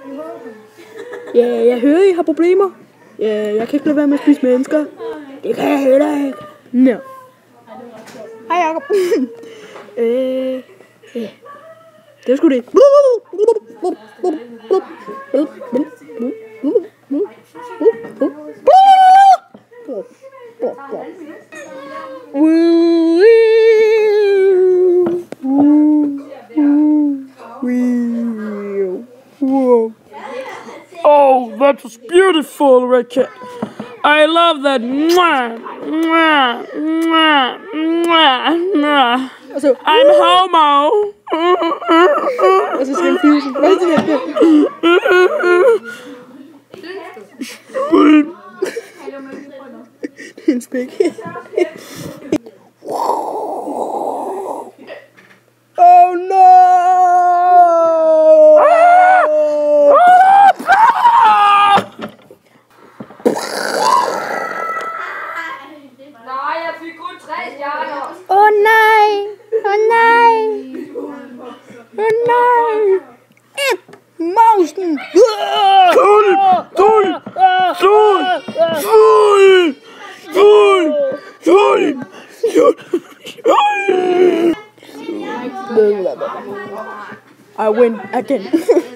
Ja, jeg hører, I har problemer. Ja, jeg kan ikke lade være med at spise mennesker. Det kan jeg heller ikke. Nå. Hej, Jacob. Ja. Det var sgu det. Oh, that was beautiful, Red Cat. I love that. Mwah, mwah, mwah, mwah, mwah. I'm homo. Og så skal han flyve sådan. Hvad er det der? Det er en spæk. Oh no! Nej, jeg fik kun 3 stjerner. Åh nej! Åh nej! Åh nej! Mausen! Fuld! I win again.